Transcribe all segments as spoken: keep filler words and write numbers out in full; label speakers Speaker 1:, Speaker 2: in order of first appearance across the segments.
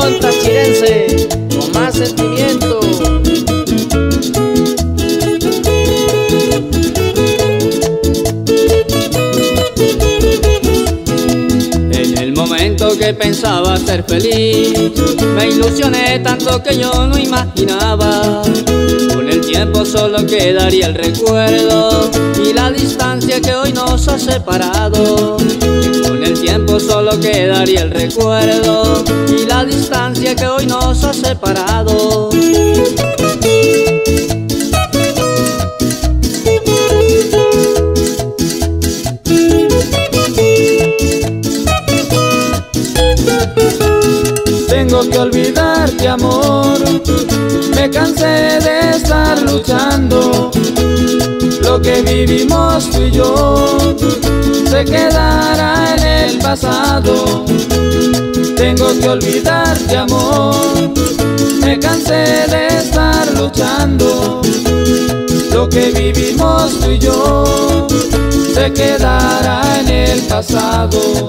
Speaker 1: son tachirense, con más sentimiento.
Speaker 2: En el momento que pensaba ser feliz, me ilusioné tanto que yo no imaginaba. Con el tiempo solo quedaría el recuerdo y la distancia que hoy nos ha separado. Con el tiempo solo quedaría el recuerdo y la distancia que hoy nos ha separado.
Speaker 3: Tengo que olvidarte, amor, me cansé de estar luchando. Lo que vivimos tú y yo se quedará en el pasado. Tengo que olvidarte, amor, me cansé de estar luchando. Lo que vivimos tú y yo se quedará en el pasado.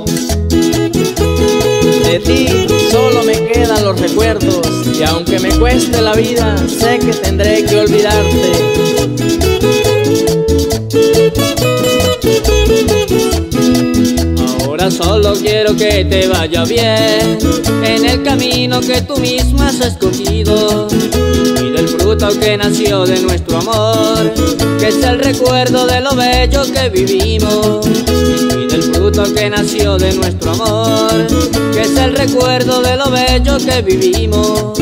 Speaker 1: De ti solo me quedan los recuerdos, y aunque me cueste la vida, sé que tendré que olvidarte.
Speaker 2: Ahora solo quiero que te vaya bien en el camino que tú misma has escogido, y del fruto que nació de nuestro amor, que es el recuerdo de lo bello que vivimos. Y del fruto que nació de nuestro amor, que es el recuerdo de lo bello que vivimos.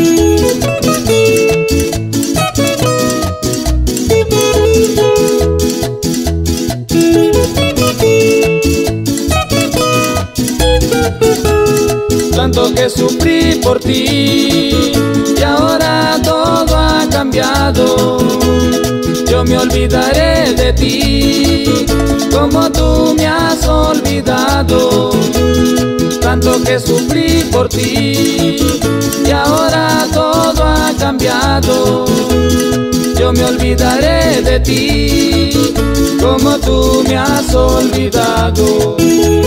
Speaker 3: Tanto que sufrí por ti y ahora todo ha cambiado. Yo me olvidaré de ti como tú me has olvidado. Tanto que sufrí por ti y ahora todo ha cambiado. Yo me olvidaré de ti como tú me has olvidado.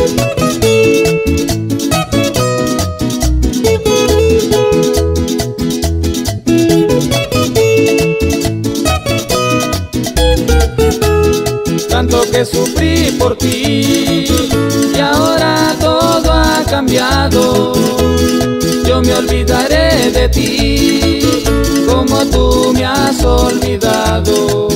Speaker 3: Tanto que sufrí por ti y ahora todo ha cambiado. Yo me olvidaré de ti como tú me has olvidado.